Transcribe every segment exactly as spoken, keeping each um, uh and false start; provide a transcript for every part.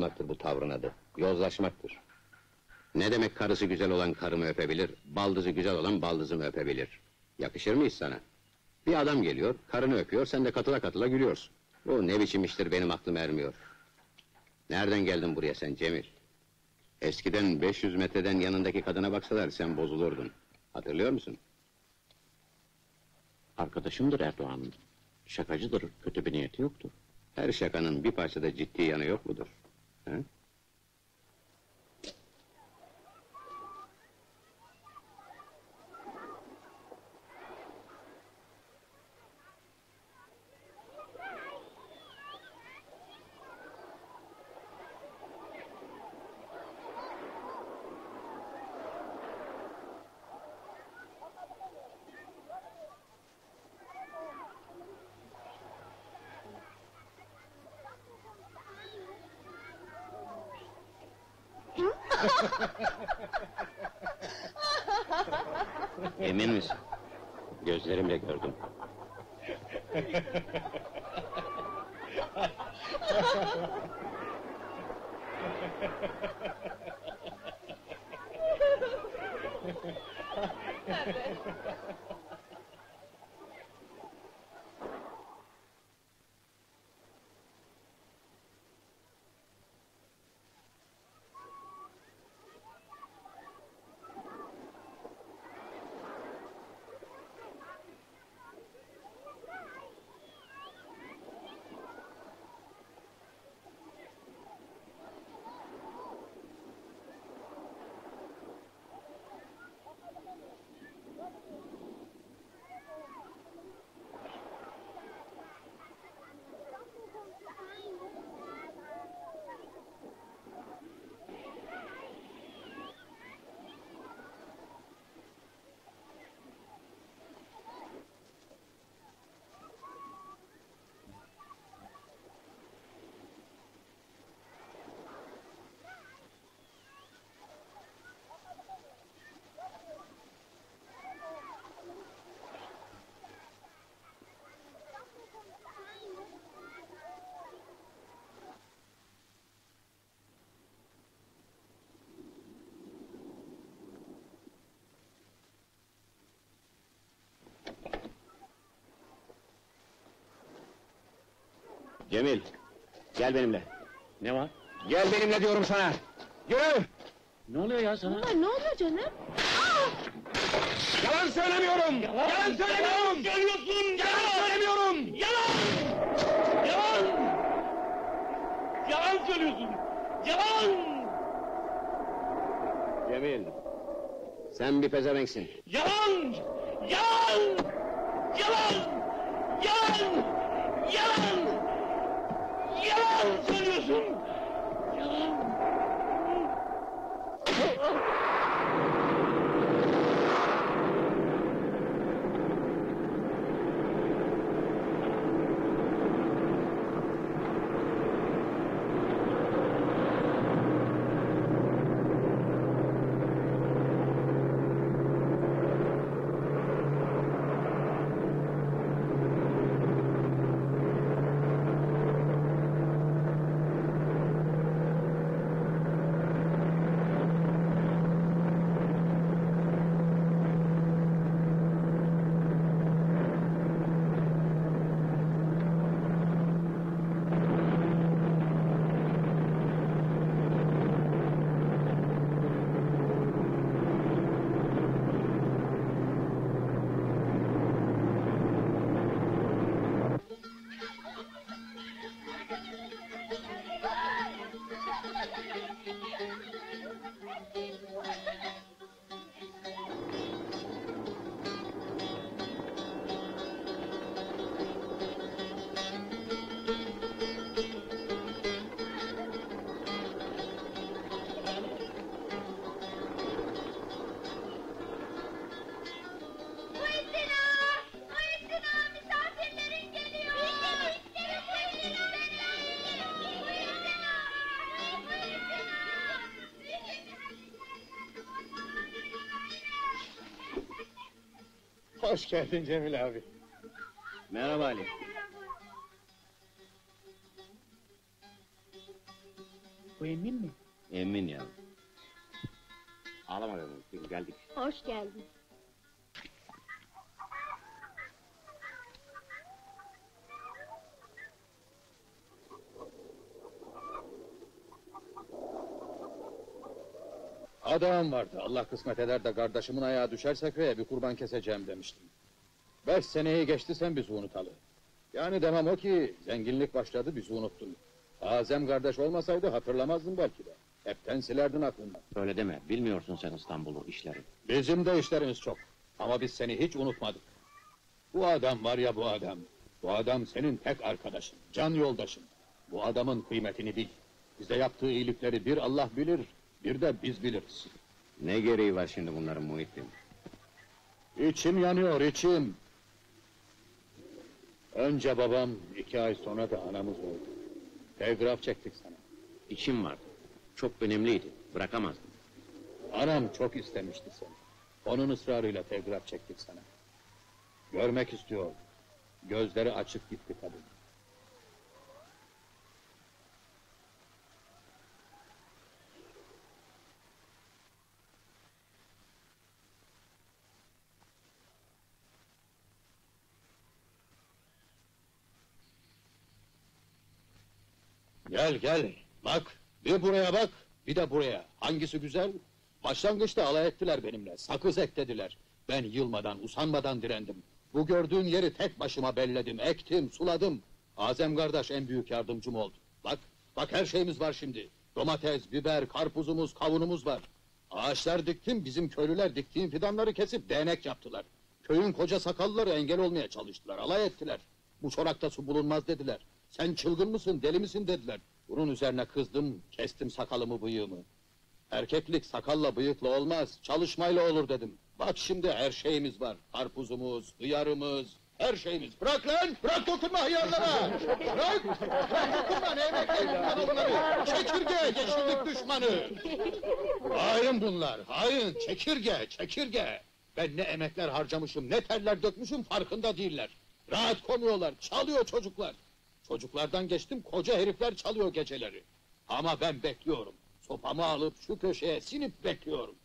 olmaktır bu tavrın adı. Yozlaşmaktır. Ne demek karısı güzel olan karımı öpebilir, baldızı güzel olan baldızımı öpebilir? Yakışır mıyız sana? Bir adam geliyor, karını öpüyor, sen de katıla katıla gülüyorsun. Bu ne biçim iştir, benim aklım ermiyor. Nereden geldin buraya sen Cemil? Eskiden beş yüz metreden yanındaki kadına baksalar sen bozulurdun. Hatırlıyor musun? Arkadaşımdır Erdoğan'ın. Şakacıdır, kötü bir niyeti yoktur. Her şakanın bir parçada ciddi yanı yok mudur? He? Emin misin? Gözlerimle gördüm. Cemil, gel benimle. Ne var? Gel benimle diyorum sana. Yürü! Ne oluyor ya sana? Ama ne oluyor canım? Yalan söylemiyorum! Yalan, Yalan söylemiyorum! Söylüyorsun! Yalan söylemiyorum! Yalan! Yalan! Yalan söylüyorsun! Yalan! Cemil, sen bir pezevenksin. Yalan! Yalan! Yalan! Yalan! Yalan! Yalan söylüyorsun! Yalan! Hoş geldin Cemil abi. Merhaba Ali. Bu emin mi? Emin ya. Ağlama dedim, biz geldik. Hoş geldin. Adam vardı, Allah kısmet eder de kardeşimin ayağı düşersek ve bir kurban keseceğim demiştim. Beş seneyi geçti sen bizi unutalı. Yani demem o ki, zenginlik başladı bizi unuttun. Azem kardeş olmasaydı hatırlamazdın belki de. Hepten silerdin aklından. Öyle deme, bilmiyorsun sen İstanbul'u, işleri. Bizim de işlerimiz çok. Ama biz seni hiç unutmadık. Bu adam var ya bu adam. Bu adam senin tek arkadaşın, can yoldaşın. Bu adamın kıymetini bil. Bize yaptığı iyilikleri bir Allah bilir, bir de biz biliriz. Ne gereği var şimdi bunların Muhittin? İçim yanıyor, içim. Önce babam, iki ay sonra da anamız oldu. Telgraf çektik sana. İçim vardı, çok önemliydi, bırakamazdım. Anam çok istemişti seni. Onun ısrarıyla telgraf çektik sana. Görmek istiyor. Gözleri açık gitti kadın. Gel gel, bak, bir buraya bak, bir de buraya. Hangisi güzel? Başlangıçta alay ettiler benimle, sakız ek dediler. Ben yılmadan, usanmadan direndim. Bu gördüğün yeri tek başıma belledim, ektim, suladım. Azem kardeş en büyük yardımcım oldu. Bak, bak her şeyimiz var şimdi. Domates, biber, karpuzumuz, kavunumuz var. Ağaçlar diktim, bizim köylüler diktiğim fidanları kesip değnek yaptılar. Köyün koca sakallıları engel olmaya çalıştılar, alay ettiler. Bu çorakta su bulunmaz dediler. Sen çılgın mısın, deli misin dediler. Bunun üzerine kızdım, kestim sakalımı, bıyığımı. Erkeklik sakalla bıyıkla olmaz, çalışmayla olur dedim. Bak şimdi her şeyimiz var. Karpuzumuz, hıyarımız, her şeyimiz. Bırak lan, bırak dokunma hıyarlara! Bırak, bırak dokunma, ne emekleyin onları! Çekirge, yeşillik düşmanı! Hain bunlar, hain, çekirge, çekirge! Ben ne emekler harcamışım, ne terler dökmüşüm farkında değiller. Rahat konuyorlar, çalıyor çocuklar. Çocuklardan geçtim, koca herifler çalıyor geceleri. Ama ben bekliyorum. Sopamı alıp şu köşeye sinip bekliyorum.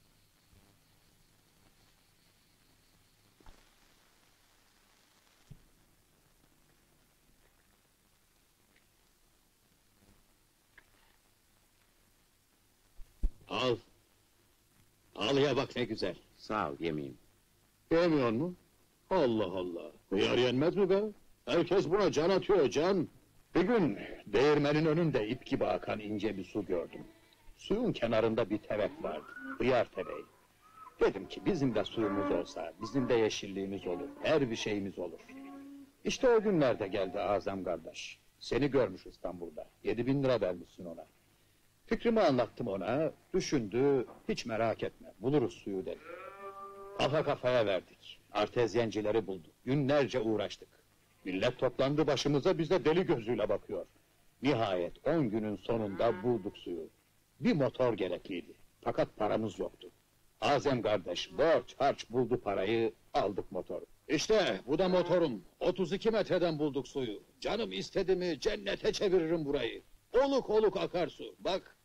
Al. Al ya bak ne güzel. Sağ ol, yemeyeyim. Yemiyor mu? Allah Allah. Hıyar yenmez mi be? Herkes buna can atıyor, can. Bir gün değirmenin önünde ip gibi akan ince bir su gördüm. Suyun kenarında bir tevek vardı, hıyar teveği. Dedim ki bizim de suyumuz olsa, bizim de yeşilliğimiz olur, her bir şeyimiz olur. İşte o günlerde geldi Azam kardeş. Seni görmüş İstanbul'da, yedi bin lira vermişsin ona. Fikrimi anlattım ona, düşündü, hiç merak etme, buluruz suyu dedi. Kafa kafaya verdik, artezyencileri bulduk, günlerce uğraştık. Millet toplandı başımıza, bize deli gözüyle bakıyor. Nihayet on günün sonunda bulduk suyu. Bir motor gerekliydi, fakat paramız yoktu. Azem kardeş borç harç buldu parayı, aldık motoru. İşte bu da motorum, otuz iki metreden bulduk suyu. Canım istedi mi cennete çeviririm burayı. Oluk oluk akar su, bak.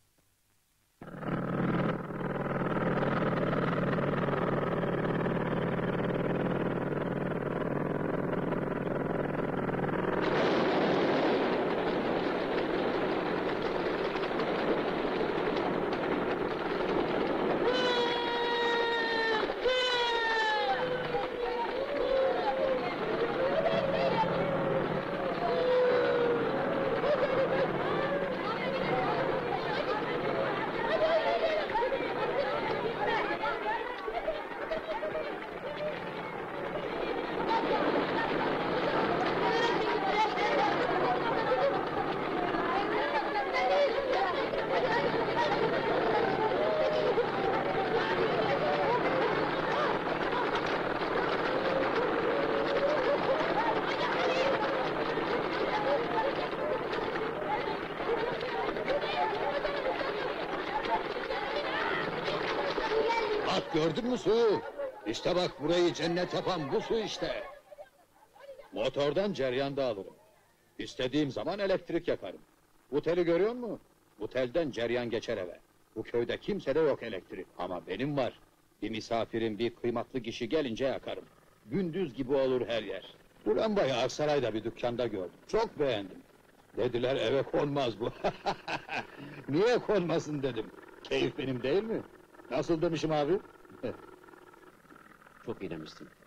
Bak gördün mü suyu? İşte bak burayı cennet yapan bu su işte. Motordan ceryan da alırım. İstediğim zaman elektrik yakarım. Bu teli görüyor musun? Bu telden ceryan geçer eve. Bu köyde kimsede yok elektrik ama benim var. Bir misafirin, bir kıymetli kişi gelince yakarım. Gündüz gibi olur her yer. Bu lambayı Aksaray'da bir dükkanda gördüm. Çok beğendim. Dediler eve konmaz bu. Niye konmasın dedim. Keyif benim değil mi? Nasıl demişim abi? Çok iyi demişsin.